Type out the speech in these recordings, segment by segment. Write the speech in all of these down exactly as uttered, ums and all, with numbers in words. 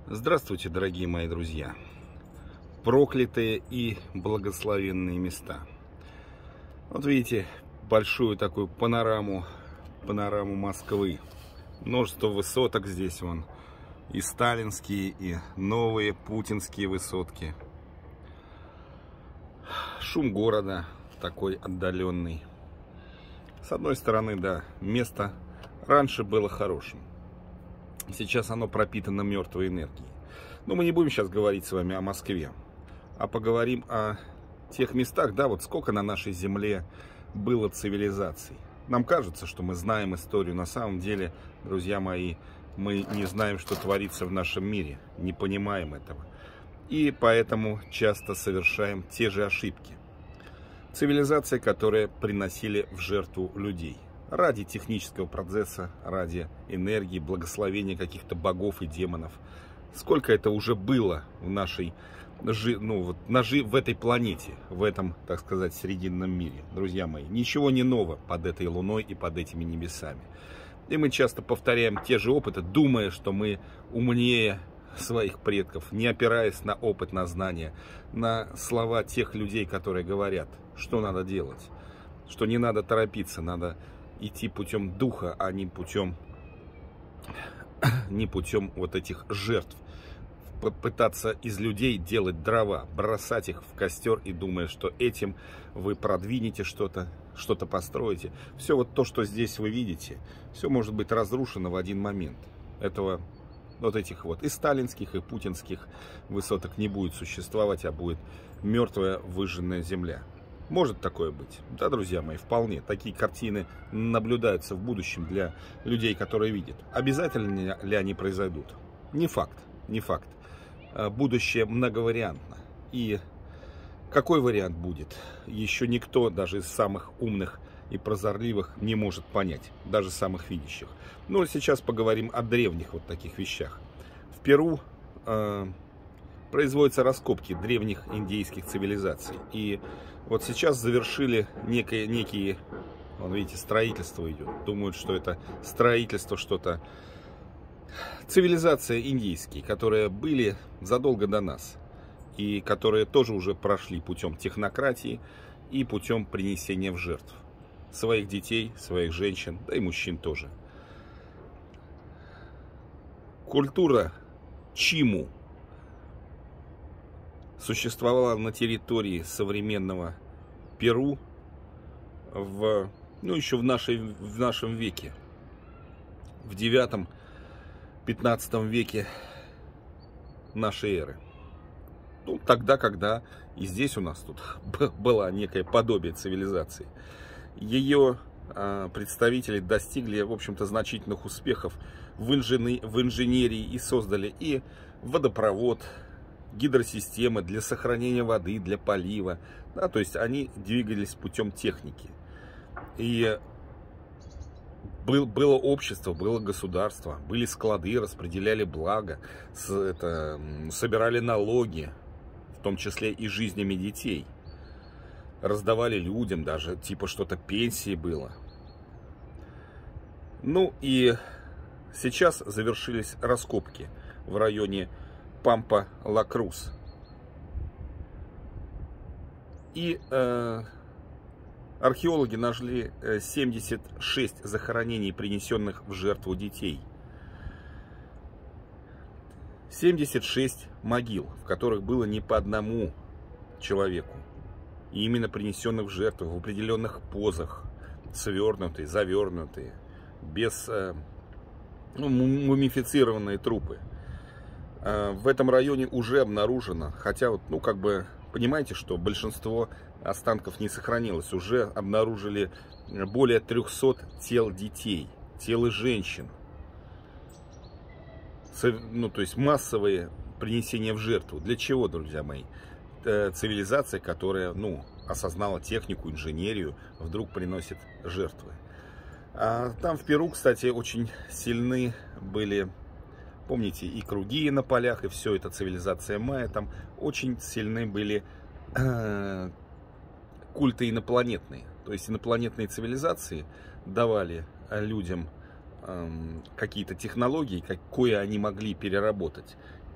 Здравствуйте, дорогие мои друзья! Проклятые и благословенные места. Вот видите большую такую панораму, панораму Москвы. Множество высоток здесь вон. И сталинские, и новые путинские высотки. Шум города такой отдаленный. С одной стороны, да, место раньше было хорошим. Сейчас оно пропитано мертвой энергией. Но мы не будем сейчас говорить с вами о Москве, а поговорим о тех местах, да, вот сколько на нашей земле было цивилизаций. Нам кажется, что мы знаем историю. На самом деле, друзья мои, мы не знаем, что творится в нашем мире, не понимаем этого. И поэтому часто совершаем те же ошибки. Цивилизации, которые приносили в жертву людей. Ради технического процесса, ради энергии, благословения каких-то богов и демонов. Сколько это уже было в нашей, ну, вот, на, в этой планете, в этом, так сказать, срединном мире, друзья мои. Ничего не ново под этой луной и под этими небесами. И мы часто повторяем те же опыты, думая, что мы умнее своих предков, не опираясь на опыт, на знания, на слова тех людей, которые говорят, что надо делать, что не надо торопиться, надо идти путем духа, а не путем, не путем вот этих жертв. Пытаться из людей делать дрова, бросать их в костер и думая, что этим вы продвинете что-то, что-то построите. Все вот то, что здесь вы видите, все может быть разрушено в один момент. Этого, вот этих вот и сталинских, и путинских высоток не будет существовать, а будет мертвая выжженная земля. Может такое быть? Да, друзья мои, вполне. Такие картины наблюдаются в будущем для людей, которые видят. Обязательно ли они произойдут? Не факт, не факт. Будущее многовариантно. И какой вариант будет, еще никто, даже из самых умных и прозорливых, не может понять. Даже самых видящих. Но сейчас поговорим о древних вот таких вещах. В Перу э, производятся раскопки древних индейских цивилизаций. И вот сейчас завершили некие, некие, вон, видите, строительство идет. Думают, что это строительство что-то. Цивилизации индийские, которые были задолго до нас. И которые тоже уже прошли путем технократии и путем принесения в жертв. Своих детей, своих женщин, да и мужчин тоже. Культура Чиму существовала на территории современного Перу в, ну, еще в, нашей, в нашем веке. В девятом-пятнадцатом веке нашей эры. Ну, тогда, когда и здесь у нас тут была некое подобие цивилизации. Ее э, представители достигли, в общем-то, значительных успехов в, инженер, в инженерии и создали и водопровод, гидросистемы для сохранения воды, для полива. Да, то есть они двигались путем техники. И был, было общество, было государство, были склады, распределяли благо, с, это, собирали налоги, в том числе и жизнями детей. Раздавали людям, даже типа что-то пенсии было. Ну и сейчас завершились раскопки в районе Пампа-Ла-Крус. И э, археологи нашли семьдесят шесть захоронений, принесенных в жертву детей. семьдесят шесть могил, в которых было не по одному человеку. И именно принесенных в жертву в определенных позах, свернутые, завернутые, без э, ну, мумифицированные трупы. В этом районе уже обнаружено, хотя вот, ну, как бы, понимаете, что большинство останков не сохранилось. Уже обнаружили более трёхсот тел детей, тел и женщин. Ну, то есть массовые принесения в жертву. Для чего, друзья мои? Цивилизация, которая, ну, осознала технику, инженерию, вдруг приносит жертвы. А там в Перу, кстати, очень сильны были... Помните, и круги на полях, и все это цивилизация майя. Там очень сильны были э, культы инопланетные. То есть инопланетные цивилизации давали людям э, какие-то технологии, кое они могли переработать.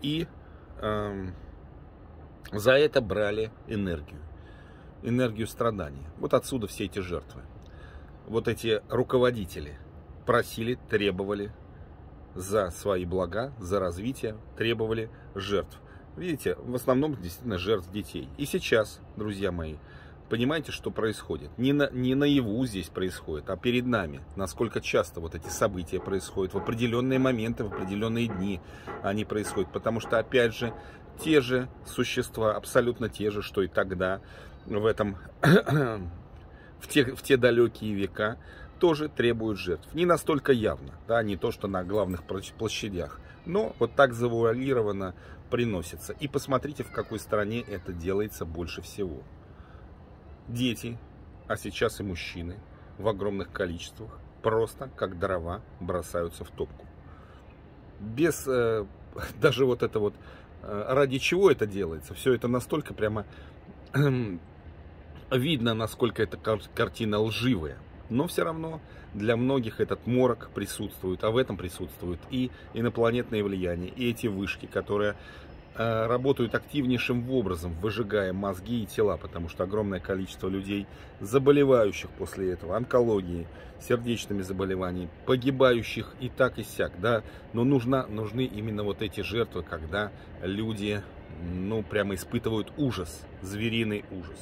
И э, за это брали энергию. Энергию страдания. Вот отсюда все эти жертвы. Вот эти руководители просили, требовали за свои блага, за развитие, требовали жертв. Видите, в основном действительно жертв детей. И сейчас, друзья мои, понимаете, что происходит? Не, на, не наяву здесь происходит, а перед нами. Насколько часто вот эти события происходят в определенные моменты, в определенные дни они происходят. Потому что, опять же, те же существа, абсолютно те же, что и тогда, в этом, в те, в те далекие века, тоже требуют жертв. Не настолько явно, да, не то, что на главных площадях, но вот так завуалированно приносится. И посмотрите, в какой стране это делается больше всего. Дети, а сейчас и мужчины в огромных количествах просто как дрова бросаются в топку. Без э, даже вот это вот, э, ради чего это делается, все это настолько прямо э, видно, насколько эта картина лживая. Но все равно для многих этот морок присутствует, а в этом присутствует и инопланетное влияние, и эти вышки, которые э, работают активнейшим образом, выжигая мозги и тела, потому что огромное количество людей, заболевающих после этого, онкологией, сердечными заболеваниями, погибающих и так и сяк, да, но нужна, нужны именно вот эти жертвы, когда люди, ну, прямо испытывают ужас, звериный ужас.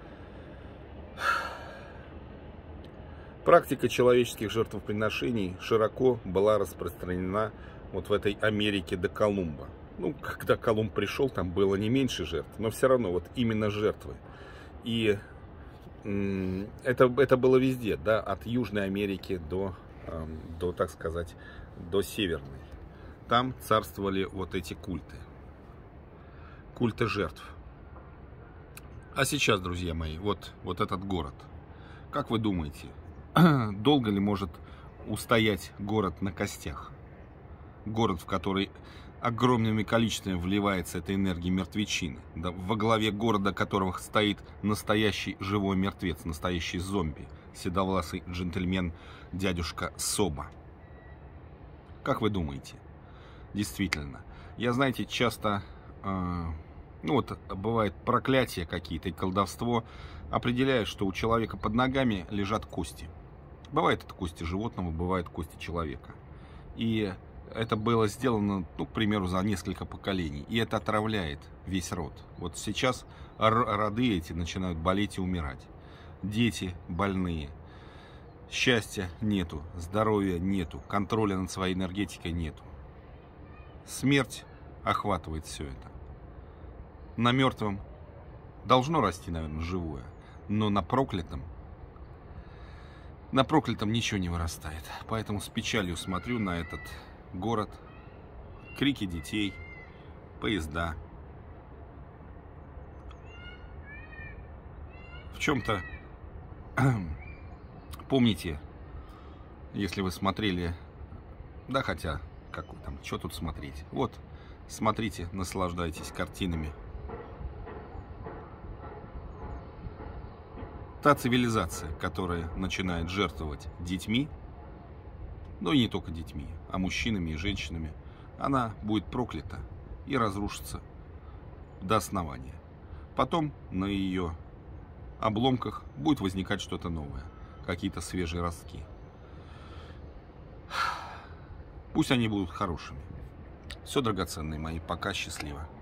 Практика человеческих жертвоприношений широко была распространена вот в этой Америке до Колумба. Ну, когда Колумб пришел, там было не меньше жертв, но все равно вот именно жертвы. И это, это было везде, да, от Южной Америки до, до, так сказать, до Северной. Там царствовали вот эти культы, культы жертв. А сейчас, друзья мои, вот, вот этот город. Как вы думаете, долго ли может устоять город на костях? Город, в который огромными количествами вливается эта энергия мертвечины. Да, во главе города которого стоит настоящий живой мертвец, настоящий зомби, седовласый джентльмен дядюшка Соба. Как вы думаете? Действительно. Я, знаете, часто, э, ну вот, бывает проклятия какие-то и колдовство определяет, что у человека под ногами лежат кости. Бывает это кости животного, бывает кости человека. И это было сделано, ну, к примеру, за несколько поколений. И это отравляет весь род. Вот сейчас роды эти начинают болеть и умирать. Дети больные. Счастья нету, здоровья нету, контроля над своей энергетикой нету. Смерть охватывает все это. На мертвом должно расти, наверное, живое. Но на проклятом, на проклятом ничего не вырастает. Поэтому с печалью смотрю на этот город. Крики детей, поезда. В чем-то, помните, если вы смотрели, да хотя, как вы там, что тут смотреть? Вот, смотрите, наслаждайтесь картинами. Та цивилизация, которая начинает жертвовать детьми, но и не только детьми, а мужчинами и женщинами, она будет проклята и разрушится до основания. Потом на ее обломках будет возникать что-то новое, какие-то свежие ростки. Пусть они будут хорошими. Все, драгоценные мои, пока, счастливо.